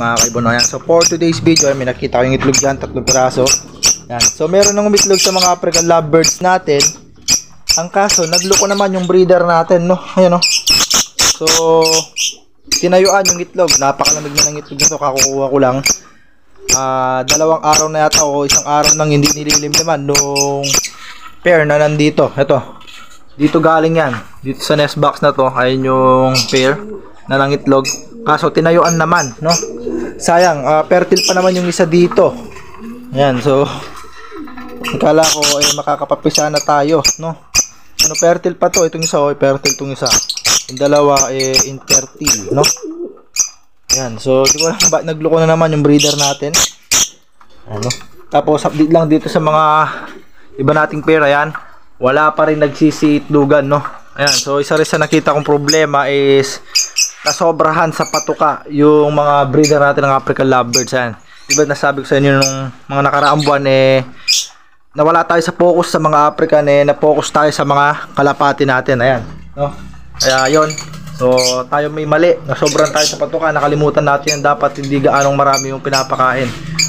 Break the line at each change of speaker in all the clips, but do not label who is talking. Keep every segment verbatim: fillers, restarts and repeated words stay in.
mga kaibon. Ayan. So for today's video, ay may nakita ko yung itlog dyan, tatlong piraso. Ayan. So meron ng umitlog sa mga African lovebirds natin. Ang kaso, nagloko naman yung breeder natin, no? Ayan, no? So tinayuan yung itlog. Napakalamig na ng itlog na to, kakukuha ko lang. Uh, dalawang araw na yata o isang araw nang hindi nililim naman nung pair na nandito. Ito, dito galing yan, dito sa nest box na to. Ayun yung pair na nangitlog. Kaso tinayuan naman, no? Sayang, uh, fertile pa naman yung isa dito. Ayan, so akala ko eh makakapapisa na tayo, no? Ano, fertile pa to. Itong isa, oh, fertile itong isa. Yung dalawa eh infertile, no? Ayan, so di ko alam ba nagloko na naman yung breeder natin. Ano? Tapos update lang dito sa mga iba nating pair. Ayan, wala pa rin nagsisiitlugan, no? Ayan, so isa rin sa nakita kong problema is nasobrahan sa patuka yung mga breeder natin ng African lovebirds. Ayan, diba nasabi ko sa inyo nung mga nakaraang buwan eh nawala tayo sa focus sa mga African, eh na-focus tayo sa mga kalapati natin. Ayan, no? Kaya yon, so tayo may mali, nasobrahan tayo sa patuka, nakalimutan natin yan, dapat hindi gaanong marami yung pinapakain.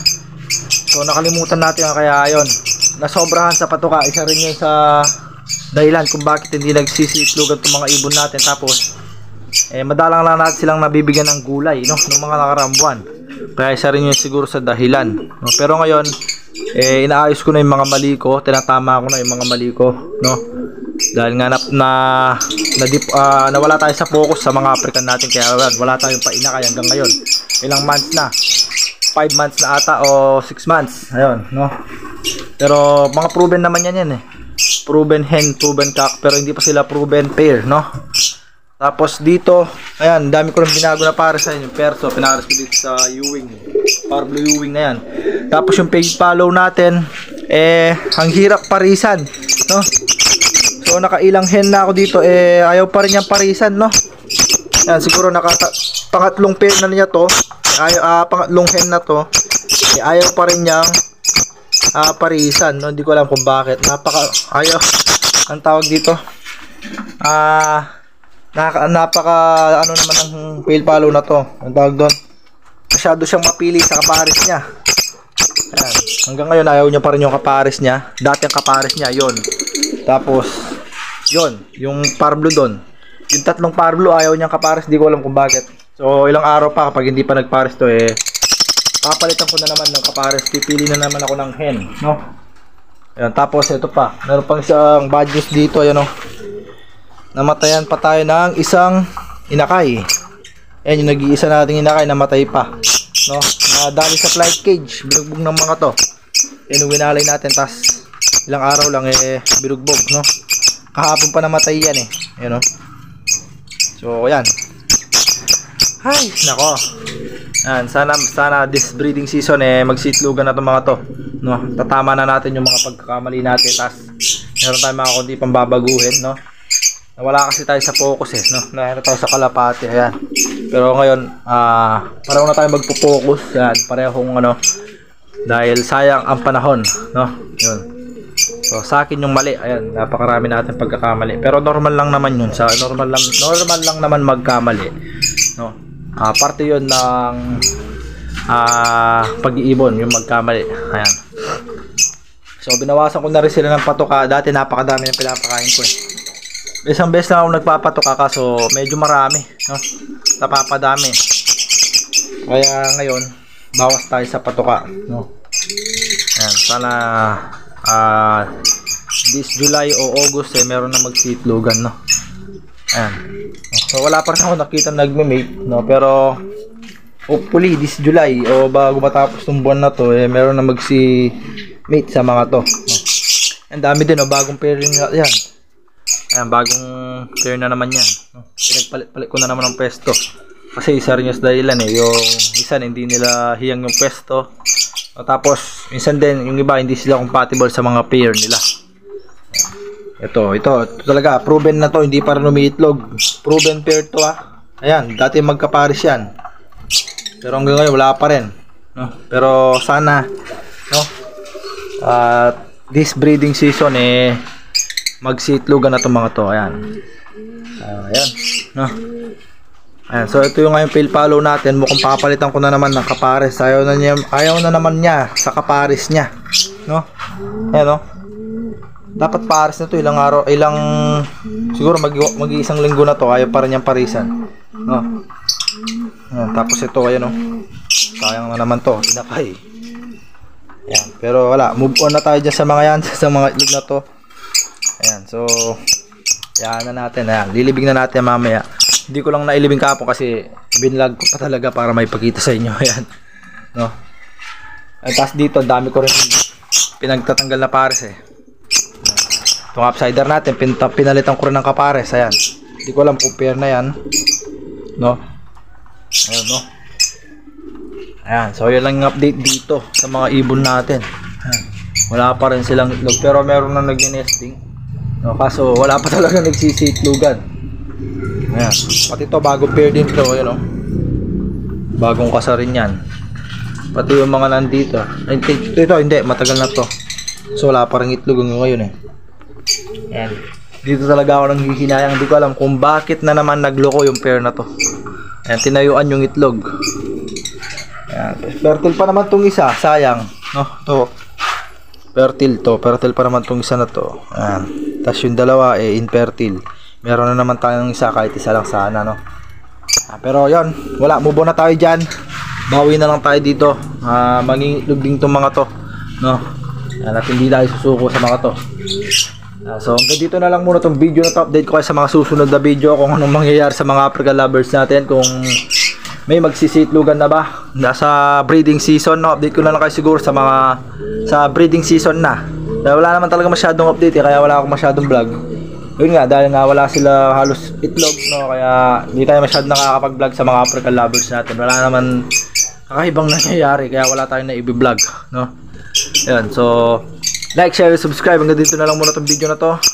So nakalimutan natin yan, kaya yon, nasobrahan sa patuka. Isa rin yun sa dahilan kung bakit hindi nagsisiitlugan itong mga ibon natin. Tapos eh madalang lang natin silang nabibigyan ng gulay, no, ng mga nakaraang buwan. Kaya isa rin yun siguro sa dahilan, no? Pero ngayon eh inaayos ko na yung mga mali ko, tinatama ko na yung mga mali ko, no? Dahil nga na, na, na dip, uh, nawala tayo sa focus sa mga African natin. Kaya wala tayong painakay hanggang ngayon. Ilang months na, five months na ata o six months. Ayun, no? Pero mga proven naman yan yan eh. Proven hen, proven cock, pero hindi pa sila proven pair, no? Tapos dito, ayan, dami ko lang binago na para sa inyo. Perso, pinaras ko dito sa Ewing, Power Blue Ewing na yan. Tapos yung page follow natin, eh, ang hirap parisan, no? So nakailang hen na ako dito, eh, ayaw pa rin yung parisan, no? Yan, siguro nakata pangatlong pair na niya to, ay, uh, pangatlong hen na to, eh, ayaw pa rin niyang uh, parisan, no? Hindi ko alam kung bakit. Napaka, ayaw, ang tawag dito, ah, uh, Naka, napaka ano naman ng fail follow na to. Ang tawag doon, masyado siyang mapili sa kapares niya. Ayan. Hanggang ngayon ayaw niya pa rin yung kapares niya. Dati ang kapares niya yon. Tapos yon, yung parblo doon, yung tatlong parblo ayaw niyang kapares. Di ko alam kung bakit. So ilang araw pa kapag hindi pa nagpares to, eh papalitan ko na naman ng kapares. Pipili na naman ako ng hen, no? Ayan. Tapos ito pa, meron pang isang bad news dito. Ayan, no? Namatayan pa tayo ng isang inakay. Ayan, yung nag-iisa nating inakay, namatay pa, no? Nadali sa flight cage, binugbog ng mga to. Ayan, winalay natin, tas ilang araw lang eh binugbog, no? Kahapon pa namatay yan eh. Ayan, no? So ayan, ay nako, ayan, sana, sana this breeding season eh magsitlugan na itong mga to, no? Tatama na natin yung mga pagkakamali natin. Tas meron tayong mga kundi pang babaguhin, no? Nawala kasi tayo sa focus eh, no? Nawala tayo sa kalapati. Ayan. Pero ngayon, ah, uh, pareho na tayo magpo-focus. Ayan, parehong ano, dahil sayang ang panahon, no? Yun. So sa akin yung mali, ayan, napakarami natin pagkakamali. Pero normal lang naman yun. Sa normal lang, normal lang naman magkamali, no? Ah, uh, parte yun ng ah, uh, pag-iibon, yung magkamali. Ayan. So binawasan ko na rin sila ng patuka. Dati napakadami ng pinapakain ko eh. Isang beses lang ako nagpapatuka, kaso medyo marami, no? Napapadami. Kaya ngayon, bawas tayo sa patuka, no? Ayan, sana uh, this July o August eh meron na magsitlugan, no? Ayan. So wala pa rin ako nakita nagme-mate, no? Pero hopefully this July o bago matapos ng buwan na to eh meron na magsi-mate sa mga to, no? Ang dami din, no? Bagong pairing yan. Ayan, bagong pair na naman yan, no? Pinagpalit-palit ko na naman ng pwesto. Kasi isa rin yung dahilan eh. Yung isa hindi nila hiyang yung pwesto. O, tapos, minsan din, yung iba hindi sila compatible sa mga pair nila. Ito, ito, ito talaga. Proven na to, hindi para umiitlog. Proven pair to, ah. Ayan, dati magkapares yan. Pero hanggang ngayon, wala pa rin, no? Pero sana, no? Uh, this breeding season eh magsitlugan na itong mga to. Ayan. Uh, ayan, no? Ayan, so ito yung ngayon fail follow natin. Mukhang papalitan ko na naman ng kapares. Ayaw na, niya, ayaw na naman niya sa kapares niya. No? Ayan, no? Dapat pares na to ilang araw, ilang siguro mag mag-iisang linggo na to, ayaw pa rin niyang parisan. No? Ayan, tapos ito, ayan, no? Sayang na naman to, inakay. Ayan, pero wala, move on na tayo dyan sa mga yan, sa mga itlog na to. Ayan, so yan na natin, ayan, lilibing na natin mamaya. Hindi ko lang nailibing kapon kasi binlog ko pa talaga para may pakita sa inyo. Ayan, no? At tapos dito, dami ko rin pinagtatanggal na pares eh. Itong upsider natin, pinalitan ko rin ng kapares. Ayan, hindi ko alam kung pair na yan, no? Ayan, no? Ayan, so yun lang yung update dito sa mga ibon natin. Ayan, wala pa rin silang itlog pero meron na nag-nesting, no? Kaso wala pa talaga nagsisitlugan. Ayan, pati ito bagong pair din ito. Ayan, no? Bagong kasa rin yan. Pati yung mga nandito. Ay, ito hindi, matagal na to. So wala pa rin itlog ngayon eh. Ayan, dito talaga ako nang hihinayang. Hindi ko alam kung bakit na naman nagloko yung pair na to. Ayan, tinayuan yung itlog. Ayan, fertile pa naman tong isa, sayang, no? To fertile to, fertile pa naman tong isa na to. Ayan, tas yung dalawa eh infertile. Meron na naman tayong isa, kahit isa lang sana, no? Ah, pero yon, wala, move on na tayo dyan. Bawi na lang tayo dito. Ah, maging itlog din tong mga to, no? Ayan, at hindi tayo susuko sa mga to. Ah, so hanggang dito na lang muna tong video na to. Update ko kayo sa mga susunod na video kung anong mangyayari sa mga African lovers natin, kung may magsisitlugan na ba, nasa breeding season, no? Update ko na lang kayo siguro sa mga sa breeding season na. Dahil wala naman talaga masyadong update eh, kaya wala akong masyadong vlog. Yun nga, dahil nga wala sila halos itlog, no? Kaya hindi tayo masyadong nakakapag-vlog sa mga African lovers natin. Wala naman kakaibang nangyayari, kaya wala tayong na i-vlog, no? Yan, so like, share, subscribe. Hanggang dito na lang muna tong video na to.